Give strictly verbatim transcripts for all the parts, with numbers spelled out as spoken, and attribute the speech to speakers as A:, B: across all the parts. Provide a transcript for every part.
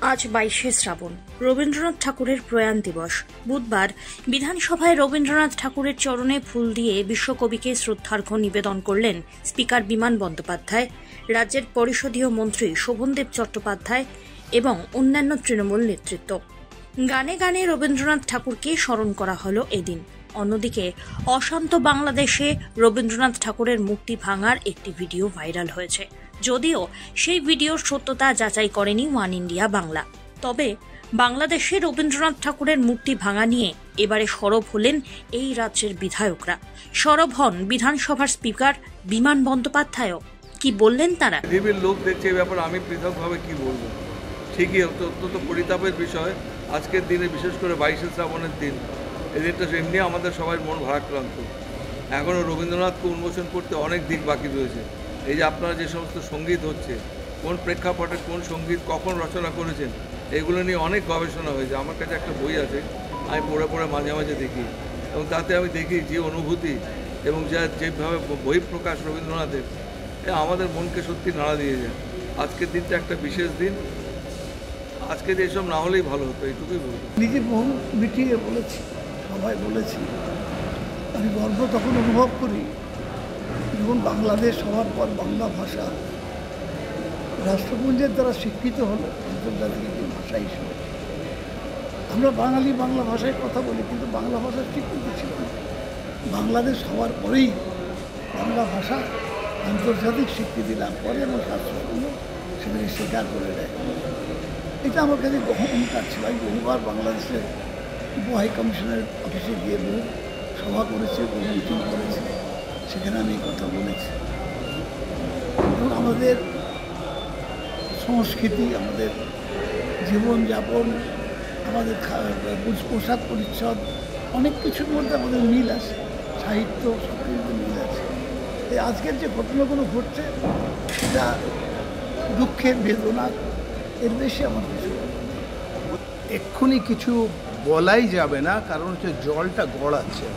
A: আজ বাইশে শ্রাবণ, রবীন্দ্রনাথ ঠাকুরের প্রয়াণ দিবস। বুধবার বিধানসভায় রবীন্দ্রনাথ ঠাকুরের চরণে ফুল দিয়ে বিশ্বকবিকে শ্রদ্ধার্ঘ্য নিবেদন করলেন স্পিকার বিমান বন্দ্যোপাধ্যায়, রাজ্যের পরিষদীয় মন্ত্রী শোভনদেব চট্টোপাধ্যায় এবং অন্যান্য তৃণমূল নেতৃত্ব। গানে গানে রবীন্দ্রনাথ ঠাকুরকে স্মরণ করা হল এদিন। অন্যদিকে অশান্ত বাংলাদেশে রবীন্দ্রনাথ ঠাকুরের মূর্তি ভাঙার একটি ভিডিও ভাইরাল হয়েছে, যদিও সেই ভিডিওর সত্যতা যাচাই করেনি ওয়ান ইন্ডিয়া বাংলা। তবে বাংলাদেশে রবীন্দ্রনাথ ঠাকুরের মূর্তি ভাঙা নিয়ে এবারে সরব হলেন এই রাজ্যের বিধায়করা। সরব হন বিধানসভার স্পিকার বিমান বন্দ্যোপাধ্যায়ও। কি বললেন তারা?
B: পৃথিবীর লোক দেখছে এই ব্যাপারে, আমি পৃথকভাবে কি বলবো। ঠিকই অত্যন্ত পরিতাপের বিষয়। আজকের দিনে, বিশেষ করে বাইশে শ্রাবণের দিন, এই দিনটা এমনি আমাদের সবাই মন ভারাক্রান্ত। এখনও রবীন্দ্রনাথকে উন্মোচন করতে অনেক দিক বাকি রয়েছে। এই যে আপনারা যে সমস্ত সঙ্গীত হচ্ছে, কোন প্রেক্ষাপটে কোন সঙ্গীত কখন রচনা করেছেন, এগুলো নিয়ে অনেক গবেষণা হয়েছে। আমার কাছে একটা বই আছে, আমি পড়ে পড়ে মাঝে মাঝে দেখি, এবং তাতে আমি দেখি যে অনুভূতি এবং যা যেভাবে বহিঃপ্রকাশ রবীন্দ্রনাথের, আমাদের মনকে সত্যি নাড়া দিয়ে যায়। আজকের দিনটা একটা বিশেষ দিন। আজকে এসব না হলেই ভালো হতো, এইটুকুই বলবো।
C: নিজে বহু মিটিয়ে বলেছি, সবাই বলেছি। আমি গর্ব তখন অনুভব করি যখন বাংলাদেশ হওয়ার পর বাংলা ভাষা রাষ্ট্রপুঞ্জের দ্বারা স্বীকৃত হলো আন্তর্জাতিক একটি ভাষা হিসেবে। আমরা বাঙালি বাংলা ভাষায় কথা বলি, কিন্তু বাংলা ভাষার স্বীকৃতি ছিল না। বাংলাদেশ হওয়ার পরেই বাংলা ভাষা আন্তর্জাতিক স্বীকৃতি লাভ করে এবং রাষ্ট্রপুঞ্জ সেটাকে স্বীকার করে দেয়। এটা আমার কাছে অহংকার ছিল। আমি বহুবার বাংলাদেশের উপ হাই কমিশনের অফিসে গিয়ে বহু সভা করেছি, বহু মিটিং করেছি, সেখানে আমি এই কথা বলেছি। এবং আমাদের সংস্কৃতি, আমাদের জীবনযাপন, আমাদের পোশাক পরিচ্ছদ, অনেক কিছুর মধ্যে আমাদের মিল আছে, সাহিত্য সব কিছুতে মিল আছে। এই আজকের যে ঘটনাগুলো ঘটছে সেটা দুঃখের, বেদনার, এর বেশি আমার কিছু
D: এক্ষুনি কিছু বলাই যাবে না, কারণ হচ্ছে জলটা গড়াচ্ছে।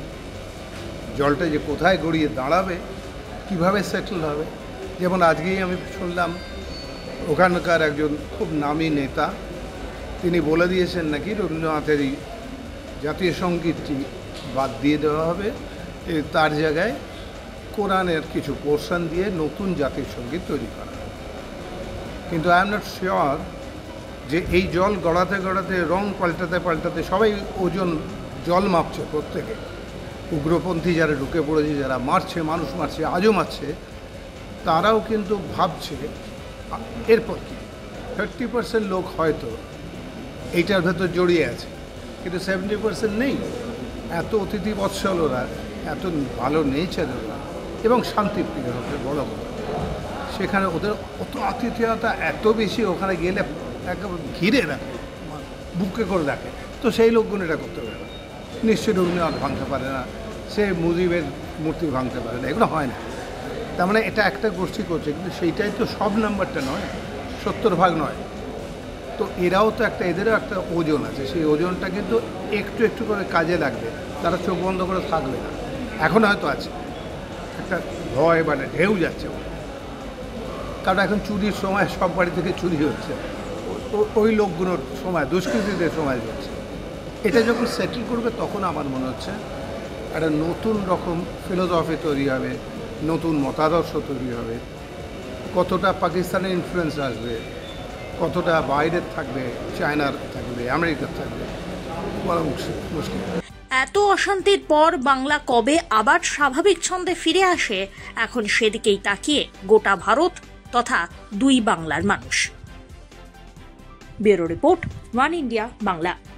D: জলটা যে কোথায় গড়িয়ে দাঁড়াবে, কিভাবে সেটেল হবে। যেমন আজকেই আমি শুনলাম ওখানকার একজন খুব নামী নেতা, তিনি বলে দিয়েছেন নাকি রবীন্দ্রনাথের এই জাতীয় সঙ্গীতটি বাদ দিয়ে দেওয়া হবে, তার জায়গায় কোরআনের কিছু পোর্শন দিয়ে নতুন জাতীয় সঙ্গীত তৈরি করা হবে। কিন্তু আই এম নট শিওর যে এই জল গড়াতে গড়াতে, রং পাল্টাতে পাল্টাতে সবাই ওজন জল মাপছে প্রত্যেকে। উগ্রপন্থী যারা ঢুকে পড়েছে, যারা মারছে, মানুষ মারছে, আজও মারছে, তারাও কিন্তু ভাবছে এরপর কি। থার্টি পার্সেন্ট লোক হয়তো এইটার ভেতর জড়িয়ে আছে, কিন্তু সেভেন্টি পার্সেন্ট নেই। এত অতিথি বৎসল ওরা, এত ভালো নেচার ওরা, এবং শান্তিপ্রিয় হবে বড় বড়। সেখানে ওদের অত আতিথেয়তা এত বেশি, ওখানে গেলে একেবারে ঘিরে রাখে, বুকে করে রাখে। তো সেই লোকগুলো এটা করতে পারে না। নিশ্চয়ই রবীন্দ্রনাথ ভাঙতে পারে না, সে মুজিবের মূর্তি ভাঙতে পারে না, এগুলো হয় না। তার মানে এটা একটা গোষ্ঠী করছে, কিন্তু সেইটাই তো সব নাম্বারটা নয়, সত্তর ভাগ নয়। তো এরাও তো একটা, এদেরও একটা ওজন আছে। সেই ওজনটা কিন্তু একটু একটু করে কাজে লাগবে। তারা চোখ বন্ধ করে থাকবে না। এখন হয়তো আছে একটা ভয়, মানে ঢেউ যাচ্ছে, কারণ এখন চুরির সময়, সব বাড়ি থেকে চুরি হচ্ছে, ওই লোকগুলোর সময়, দুষ্কৃতীদের সময় হচ্ছে। এটা যখন সেটেল করবে, তখন আমার মনে হচ্ছে একটা নতুন রকম ফিলোসফি তৈরি হবে, নতুন মতাদর্শ তৈরি হবে। কতটা পাকিস্তানের ইনফ্লুয়েন্স আসবে, কতটা বাইরের থাকবে, চায়নার থাকবে, আমেরিকার থাকবে, বলা মুশকিল।
A: এত অশান্তির পর বাংলা কবে আবার স্বাভাবিক ছন্দে ফিরে আসে, এখন সেদিকেই তাকিয়ে গোটা ভারত তথা দুই বাংলার মানুষ। Bureau report, one India Bangla.